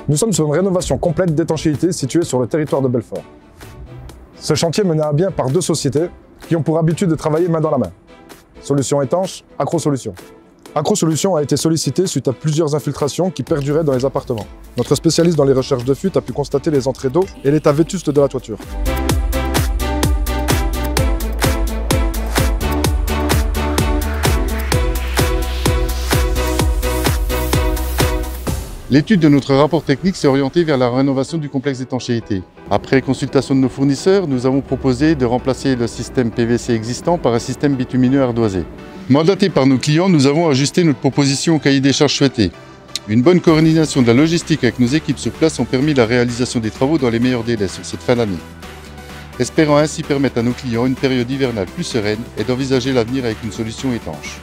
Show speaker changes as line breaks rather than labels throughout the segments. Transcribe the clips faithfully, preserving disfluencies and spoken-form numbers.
Nous sommes sur une rénovation complète d'étanchéité située sur le territoire de Belfort. Ce chantier mené à bien par deux sociétés qui ont pour habitude de travailler main dans la main. Solutions étanches, Accro Solutions. Accro Solutions a été sollicité suite à plusieurs infiltrations qui perduraient dans les appartements. Notre spécialiste dans les recherches de fuite a pu constater les entrées d'eau et l'état vétuste de la toiture.
L'étude de notre rapport technique s'est orientée vers la rénovation du complexe d'étanchéité. Après consultation de nos fournisseurs, nous avons proposé de remplacer le système P V C existant par un système bitumineux ardoisé. Mandatés par nos clients, nous avons ajusté notre proposition au cahier des charges souhaité. Une bonne coordination de la logistique avec nos équipes sur place ont permis la réalisation des travaux dans les meilleurs délais sur cette fin d'année, espérant ainsi permettre à nos clients une période hivernale plus sereine et d'envisager l'avenir avec une solution étanche.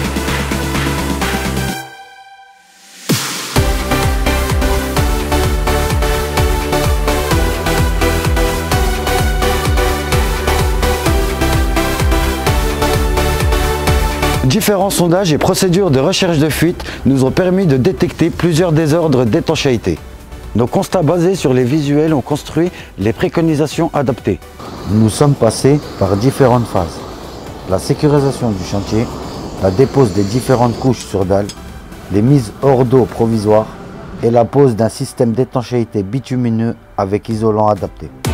Différents sondages et procédures de recherche de fuite nous ont permis de détecter plusieurs désordres d'étanchéité. Nos constats basés sur les visuels ont construit les préconisations adaptées. Nous sommes passés par différentes phases. La sécurisation du chantier, la dépose des différentes couches sur dalles, les mises hors d'eau provisoires et la pose d'un système d'étanchéité bitumineux avec isolant adapté.